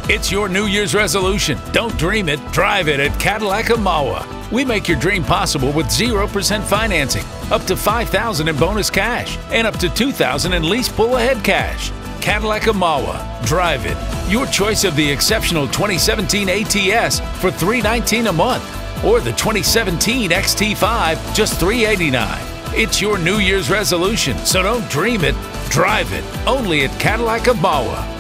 It's your New Year's resolution. Don't dream it, drive it at Cadillac Amawa. We make your dream possible with 0% financing, up to $5,000 in bonus cash, and up to $2,000 in lease pull-ahead cash. Cadillac Amawa. Drive it. Your choice of the exceptional 2017 ATS for $319 a month, or the 2017 XT5 just $389. It's your New Year's resolution, so don't dream it, drive it. Only at Cadillac Amawa.